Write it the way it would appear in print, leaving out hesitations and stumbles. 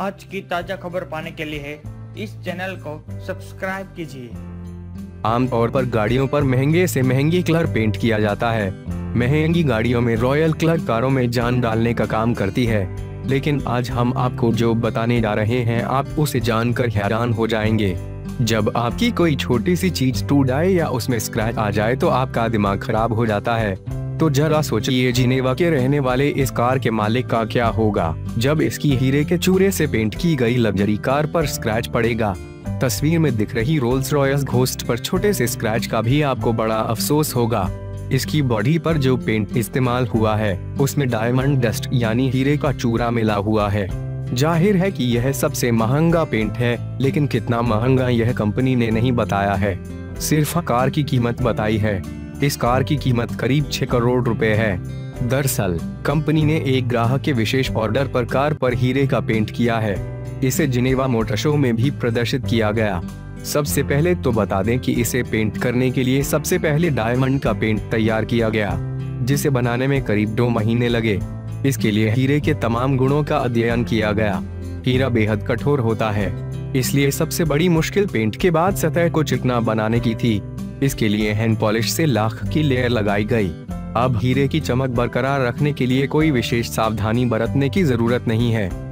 आज की ताजा खबर पाने के लिए इस चैनल को सब्सक्राइब कीजिए। आमतौर पर गाड़ियों पर महंगे से महंगी कलर पेंट किया जाता है। महंगी गाड़ियों में रॉयल कलर कारों में जान डालने का काम करती है, लेकिन आज हम आपको जो बताने जा रहे हैं आप उसे जानकर हैरान हो जाएंगे। जब आपकी कोई छोटी सी चीज टूट जाए या उसमें स्क्रैच आ जाए तो आपका दिमाग खराब हो जाता है। तो जरा सोचिए जिनेवा के रहने वाले इस कार के मालिक का क्या होगा जब इसकी हीरे के चूरे से पेंट की गई लग्जरी कार पर स्क्रैच पड़ेगा। तस्वीर में दिख रही रोल्स रॉयस घोस्ट पर छोटे से स्क्रैच का भी आपको बड़ा अफसोस होगा। इसकी बॉडी पर जो पेंट इस्तेमाल हुआ है उसमें डायमंड डस्ट यानी हीरे का चूरा मिला हुआ है। जाहिर है कि यह सबसे महंगा पेंट है, लेकिन कितना महंगा यह कंपनी ने नहीं बताया है, सिर्फ कार की कीमत बताई है। इस कार की कीमत करीब 6 करोड़ रुपए है। दरअसल कंपनी ने एक ग्राहक के विशेष ऑर्डर पर कार पर हीरे का पेंट किया है। इसे जिनेवा मोटर शो में भी प्रदर्शित किया गया। सबसे पहले तो बता दें कि इसे पेंट करने के लिए सबसे पहले डायमंड का पेंट तैयार किया गया, जिसे बनाने में करीब 2 महीने लगे। इसके लिए हीरे के तमाम गुणों का अध्ययन किया गया। हीरा बेहद कठोर होता है, इसलिए सबसे बड़ी मुश्किल पेंट के बाद सतह को चिकना बनाने की थी। इसके लिए हैंड पॉलिश से लाख की लेयर लगाई गई। अब हीरे की चमक बरकरार रखने के लिए कोई विशेष सावधानी बरतने की जरूरत नहीं है।